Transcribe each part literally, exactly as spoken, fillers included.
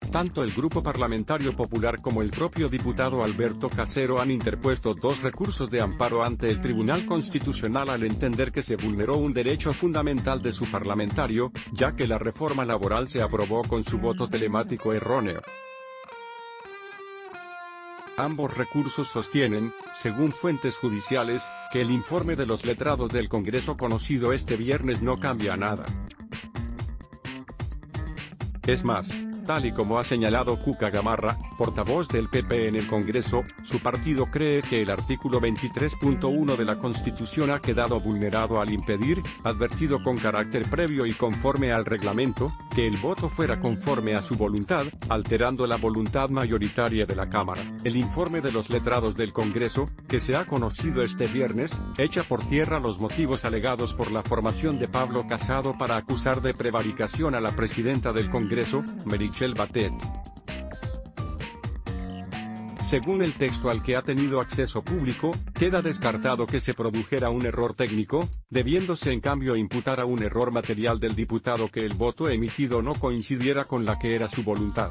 Tanto el Grupo Parlamentario Popular como el propio diputado Alberto Casero han interpuesto dos recursos de amparo ante el Tribunal Constitucional al entender que se vulneró un derecho fundamental de su parlamentario, ya que la reforma laboral se aprobó con su voto telemático erróneo. Ambos recursos sostienen, según fuentes judiciales, que el informe de los letrados del Congreso conocido este viernes no cambia nada. Es más, tal y como ha señalado Cuca Gamarra, portavoz del P P en el Congreso, su partido cree que el artículo veintitrés punto uno de la Constitución ha quedado vulnerado al impedir, advertido con carácter previo y conforme al reglamento, que el voto fuera conforme a su voluntad, alterando la voluntad mayoritaria de la Cámara. El informe de los letrados del Congreso, que se ha conocido este viernes, echa por tierra los motivos alegados por la formación de Pablo Casado para acusar de prevaricación a la presidenta del Congreso, Meritxell Batet. Según el texto al que ha tenido acceso público, queda descartado que se produjera un error técnico, debiéndose en cambio imputar a un error material del diputado que el voto emitido no coincidiera con la que era su voluntad.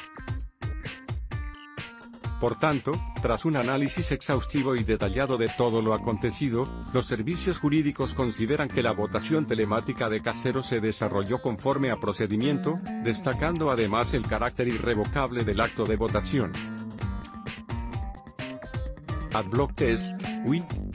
Por tanto, tras un análisis exhaustivo y detallado de todo lo acontecido, los servicios jurídicos consideran que la votación telemática de Casero se desarrolló conforme a procedimiento, destacando además el carácter irrevocable del acto de votación. Adblock Test, U I.